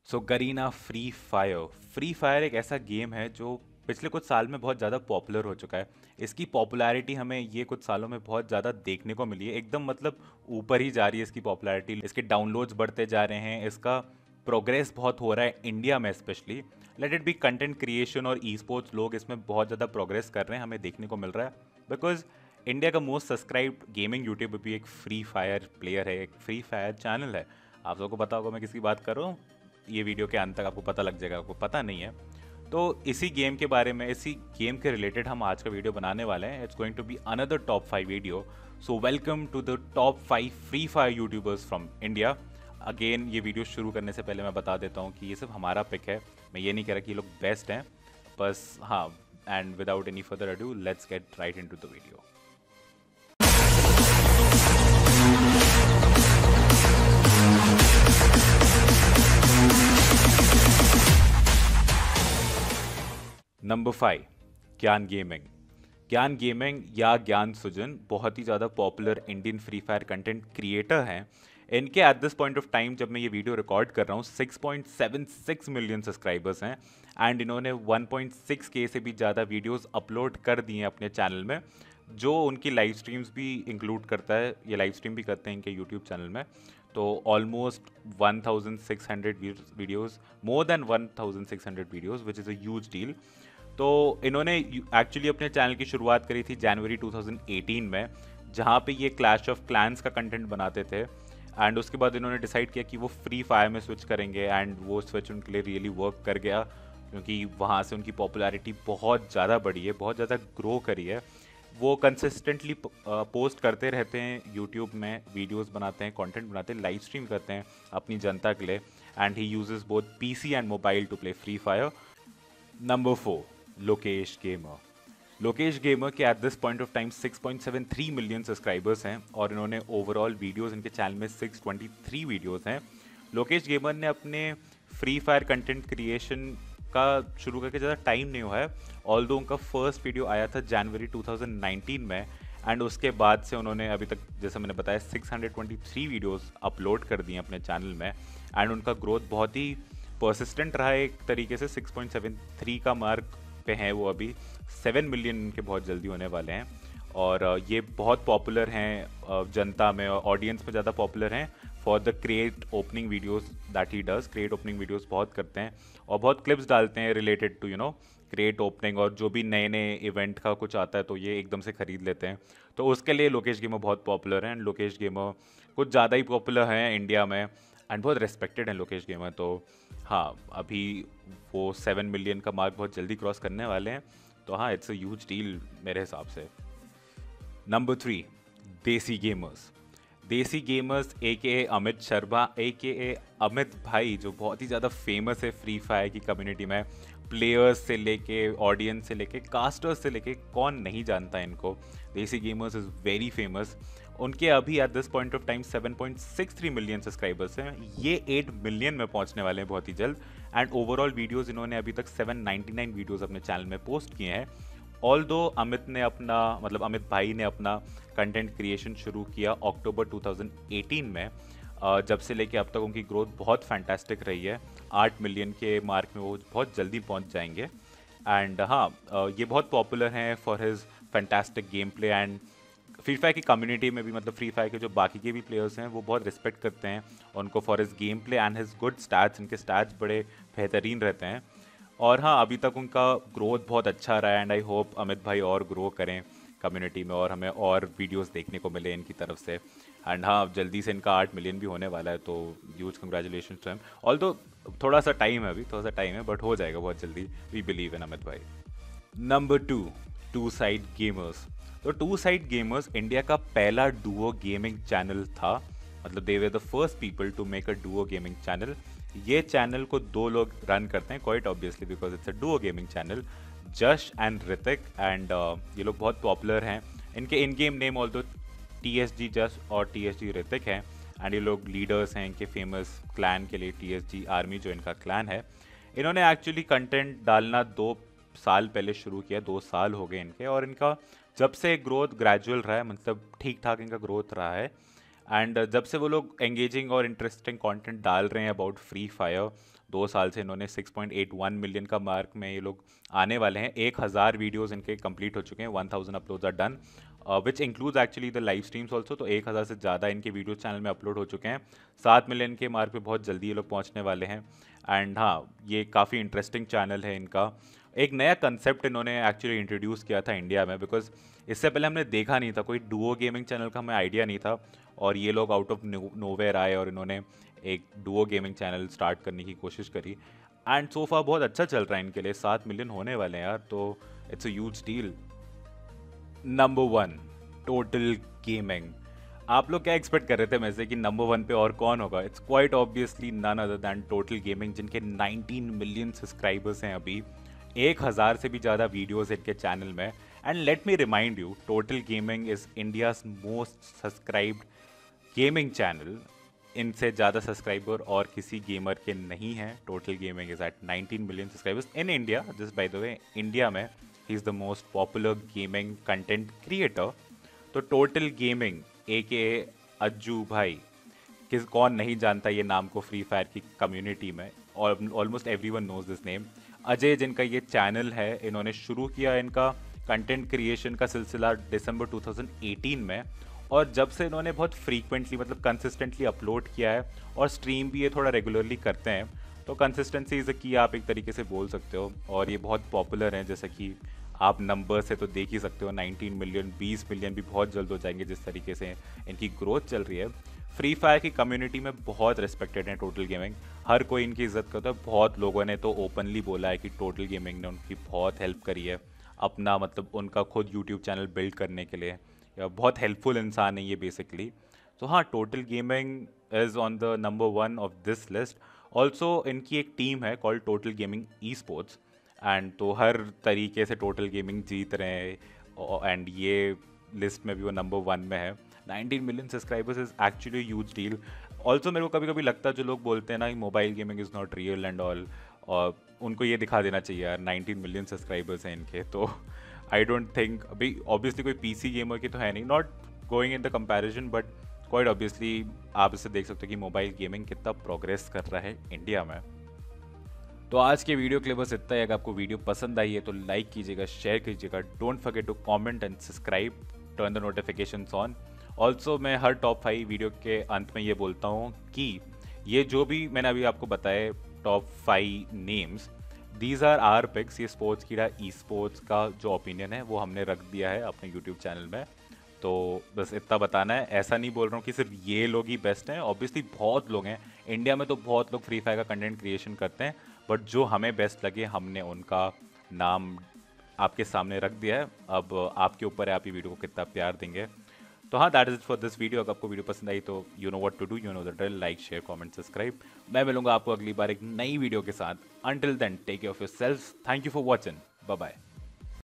सो Garena, free fire एक ऐसा game है जो पिछले कुछ साल में बहुत ज़्यादा पॉपुलर हो चुका है। इसकी पॉपुलैरिटी हमें ये कुछ सालों में बहुत ज़्यादा देखने को मिली है, एकदम मतलब ऊपर ही जा रही है इसकी पॉपुलैरिटी। इसके डाउनलोड्स बढ़ते जा रहे हैं, इसका प्रोग्रेस बहुत हो रहा है इंडिया में specially. Let it be content creation और ई स्पोर्ट्स, लोग इसमें बहुत ज़्यादा प्रोग्रेस कर रहे हैं, हमें देखने को मिल रहा है। बिकॉज इंडिया का मोस्ट सब्सक्राइब्ड गेमिंग यूट्यूबर भी एक फ्री फायर प्लेयर है, एक फ्री फायर चैनल है। आप सबको पता होगा मैं किसकी बात कर रहा हूँ। ये वीडियो के अंत तक आपको पता लग जाएगा, आपको पता नहीं है तो इसी गेम के बारे में, इसी गेम के रिलेटेड हम आज का वीडियो बनाने वाले हैं। It's going to be another top 5 video. So welcome to the top 5 free fire YouTubers from India. Again ये वीडियो शुरू करने से पहले मैं बता देता हूँ कि ये सिर्फ हमारा पिक है, मैं ये नहीं कह रहा कि ये लोग बेस्ट हैं, बस हाँ। And without any further ado, let's get right into the video. Number 5, Gyan gaming. ज्ञान गेमिंग या ज्ञान सुजन बहुत ही ज़्यादा popular Indian free fire content creator हैं। इनके at this point of time जब मैं ये वीडियो रिकॉर्ड कर रहा हूँ 6.76 मिलियन सब्सक्राइबर्स हैं। एंड इन्होंने 1.6K से भी ज़्यादा वीडियोस अपलोड कर दिए हैं अपने चैनल में, जो उनकी लाइव स्ट्रीम्स भी इंक्लूड करता है। ये लाइव स्ट्रीम भी करते हैं इनके यूट्यूब चैनल में। तो almost 1600 videos, more than 1600 videos, which is a huge deal. तो इन्होंने एक्चुअली अपने चैनल की शुरुआत करी थी जनवरी 2018 में, जहाँ पे ये क्लैश ऑफ क्लैंस का कंटेंट बनाते थे। एंड उसके बाद इन्होंने डिसाइड किया कि वो फ्री फायर में स्विच करेंगे, एंड वो स्विच उनके लिए रियली वर्क कर गया, क्योंकि वहाँ से उनकी पॉपुलैरिटी बहुत ज़्यादा बढ़ी है, बहुत ज़्यादा ग्रो करी है। वो कंसिस्टेंटली पोस्ट करते रहते हैं यूट्यूब में, वीडियोस बनाते हैं, कंटेंट बनाते हैं, लाइव स्ट्रीम करते हैं अपनी जनता के लिए। And he uses both PC and mobile to play free fire. Number 4, Lokesh gamer. Lokesh gamer के at this point of time 6.73 million subscribers हैं, और इन्होंने ओवरऑल वीडियोस इनके चैनल में 623 वीडियोस हैं। लोकेश गेमर ने अपने फ्री फायर कंटेंट क्रिएशन का शुरू करके ज़्यादा टाइम नहीं हुआ है, ऑल्दो उनका फर्स्ट वीडियो आया था जनवरी 2019 में। एंड उसके बाद से उन्होंने अभी तक, जैसा मैंने बताया, 623 वीडियोस अपलोड कर दिए अपने चैनल में। एंड उनका ग्रोथ बहुत ही परसिस्टेंट रहा है एक तरीके से। 6.73 का मार्क पे हैं वो अभी। 7 मिलियन इनके बहुत जल्दी होने वाले हैं, और ये बहुत पॉपुलर हैं जनता में, और ऑडियंस में ज़्यादा पॉपुलर हैं for the create opening videos that he does. Create opening videos बहुत करते हैं और बहुत क्लिप्स डालते हैं रिलेटेड टू क्रिएट ओपनिंग, और जो भी नए नए इवेंट का कुछ आता है तो ये एकदम से खरीद लेते हैं। तो उसके लिए लोकेश गेमर बहुत पॉपुलर हैं। एंड लोकेश गेमर कुछ ज़्यादा ही पॉपुलर हैं इंडिया में, एंड बहुत रिस्पेक्टेड हैं लोकेश गेमर। तो हाँ, अभी वो 7 मिलियन का मार्क बहुत जल्दी क्रॉस करने वाले हैं, तो हाँ, इट्स अ ह्यूज डील मेरे हिसाब से। नंबर 3, देसी गेमर्स। देसी गेमर्स ए के अमित शर्मा, ए के अमित भाई, जो बहुत ही ज़्यादा फेमस है फ्री फायर की कम्युनिटी में। प्लेयर्स से लेके, ऑडियंस से लेके, कास्टर्स से लेके, कौन नहीं जानता इनको। देसी गेमर्स इज़ वेरी फेमस। उनके अभी at this point of time 7.63 million subscribers हैं। ये 8 मिलियन में पहुंचने वाले हैं बहुत ही जल्द। एंड ओवरऑल वीडियोस इन्होंने अभी तक 799 वीडियोस अपने चैनल में पोस्ट किए हैं। ऑल्दो अमित भाई ने अपना कंटेंट क्रिएशन शुरू किया अक्टूबर 2018 में, जब से लेके अब तक उनकी ग्रोथ बहुत फैंटास्टिक रही है। 8 मिलियन के मार्क में वो बहुत जल्दी पहुंच जाएंगे। एंड हाँ, ये बहुत पॉपुलर हैं for his fantastic gameplay. And free fire की कम्युनिटी में भी, मतलब फ्री फायर के जो बाकी के भी प्लेयर्स हैं, वो बहुत रिस्पेक्ट करते हैं उनको for his gameplay and his good stats. इनके स्टैट्स बड़े बेहतरीन रहते हैं। और हाँ, अभी तक उनका ग्रोथ बहुत अच्छा रहा है, एंड आई होप अमित भाई और ग्रो करें कम्युनिटी में, और हमें और वीडियोस देखने को मिले इनकी तरफ से। एंड हाँ, जल्दी से इनका 8 मिलियन भी होने वाला है, तो huge congratulation to him. Although थोड़ा सा टाइम है, अभी थोड़ा सा टाइम है, बट हो जाएगा बहुत जल्दी। वी बिलीव इन अमित भाई। Number 2, two side gamers. तो टू साइड गेमर्स इंडिया का पहला डुओ गेमिंग चैनल था, मतलब they were the first people to make a duo gaming channel. ये चैनल को 2 लोग रन करते हैं, quite obviously, because it's a duo gaming channel, Jash and Ritik. And ये लोग बहुत पॉपुलर हैं। इनके in game name although TSG Jash और TSG ऋतिक हैं। एंड ये लोग लीडर्स हैं इनके फेमस क्लैन के लिए, TSG आर्मी जो इनका क्लैन है। इन्होंने एक्चुअली कंटेंट डालना 2 साल पहले शुरू किया, 2 साल हो गए इनके, और इनका जब से ग्रोथ ग्रेजुअल रहा है, मतलब ठीक ठाक इनका ग्रोथ रहा है। एंड जब से वो लोग एंगेजिंग और इंटरेस्टिंग कंटेंट डाल रहे हैं अबाउट फ्री फायर, 2 साल से इन्होंने 6.81 मिलियन का मार्क में ये लोग आने वाले हैं। 1000 वीडियोस इनके कंप्लीट हो चुके हैं, 1000 uploads are done, which includes actually the live streams also. तो 1000 से ज़्यादा इनके वीडियो चैनल में अपलोड हो चुके हैं। 7 मिलियन के मार्क पे बहुत जल्दी ये लोग पहुंचने वाले हैं। एंड हाँ, ये काफ़ी इंटरेस्टिंग चैनल है इनका। एक नया कंसेप्ट इन्होंने एक्चुअली इंट्रोड्यूस किया था इंडिया में, बिकॉज इससे पहले हमने देखा नहीं था, कोई डुओ गेमिंग चैनल का हमें आइडिया नहीं था, और ये लोग आउट ऑफ नोवेयर आए और इन्होंने एक डुओ गेमिंग चैनल स्टार्ट करने की कोशिश करी। एंड सोफा बहुत अच्छा चल रहा है इनके लिए, 7 मिलियन होने वाले हैं यार, तो it's a huge deal. Number 1, total gaming. आप लोग क्या एक्सपेक्ट कर रहे थे मैं से कि नंबर 1 पे और कौन होगा? It's quite obviously none other than total gaming, जिनके 19 मिलियन सब्सक्राइबर्स हैं अभी, 1000 से भी ज़्यादा वीडियोस इनके चैनल में। And let me remind you, total gaming is India's most subscribed gaming channel. इनसे ज़्यादा सब्सक्राइबर और किसी गेमर के नहीं हैं। Total gaming is at 19 million subscribers in India. Just by the way, India में he is the most popular gaming content creator. तो total gaming ए अज्जू भाई, कौन नहीं जानता ये नाम को फ्री फायर की कम्युनिटी में, और almost everyone knows this name. Ajay जिनका ये चैनल है, इन्होंने शुरू किया इनका कंटेंट क्रिएशन का सिलसिला दिसंबर 2018 में, और जब से इन्होंने बहुत फ्रीक्वेंटली, मतलब कंसिस्टेंटली अपलोड किया है, और स्ट्रीम भी ये थोड़ा रेगुलरली करते हैं, तो कंसिस्टेंसी इज़ की आप एक तरीके से बोल सकते हो। और ये बहुत पॉपुलर हैं, जैसा कि आप नंबर से तो देख ही सकते हो, 19 मिलियन, 20 मिलियन भी बहुत जल्द हो जाएंगे जिस तरीके से इनकी ग्रोथ चल रही है। फ्री फायर की कम्युनिटी में बहुत रिस्पेक्टेड है टोटल गेमिंग, हर कोई इनकी इज्जत करता है। बहुत लोगों ने तो ओपनली बोला है कि टोटल गेमिंग ने उनकी बहुत हेल्प करी है अपना, मतलब उनका खुद यूट्यूब चैनल बिल्ड करने के लिए, या बहुत हेल्पफुल इंसान है ये बेसिकली। तो हाँ, total gaming is on the number 1 of this list. Also इनकी एक टीम है called total gaming esports, and तो हर तरीके से टोटल गेमिंग जीत रहे हैं, एंड ये लिस्ट में भी वो नंबर 1 में है। 19 million subscribers is actually huge deal. Also मेरे को कभी कभी लगता है, जो लोग बोलते हैं ना कि mobile gaming is not real and all, और उनको ये दिखा देना चाहिए यार, 19 मिलियन सब्सक्राइबर्स हैं इनके। तो आई डोंट थिंक, अभी ऑब्वियसली कोई पीसी गेमर की तो है नहीं, not going in the comparison, but quite obviously आप इससे देख सकते हो कि मोबाइल गेमिंग कितना प्रोग्रेस कर रहा है इंडिया में। तो आज के वीडियो के लिए बस इतना ही। अगर आपको वीडियो पसंद आई है तो लाइक कीजिएगा, शेयर कीजिएगा, don't forget to comment and subscribe, turn the notifications on. Also मैं हर टॉप 5 वीडियो के अंत में ये बोलता हूँ कि ये जो भी मैंने अभी आपको बताए top 5 names, these are our picks. ये स्पोर्ट्स कीड़ा ई स्पोर्ट्स का जो ओपिनियन है वो हमने रख दिया है अपने यूट्यूब चैनल में। तो बस इतना बताना है, ऐसा नहीं बोल रहा हूँ कि सिर्फ ये लोग ही बेस्ट हैं। ऑब्वियसली बहुत लोग हैं इंडिया में, तो बहुत लोग फ्री फायर का कंटेंट क्रिएशन करते हैं, बट जो हमें बेस्ट लगे हमने उनका नाम आपके सामने रख दिया है। अब आपके ऊपर है, आप ये वीडियो को कितना प्यार देंगे। तो हाँ, that is it for this video. अगर आपको वीडियो पसंद आई तो you know what to do, you know the drill, like share comment subscribe. मैं मिलूंगा आपको अगली बार एक नई वीडियो के साथ। Until then take care of yourselves, thank you for watching, bye bye.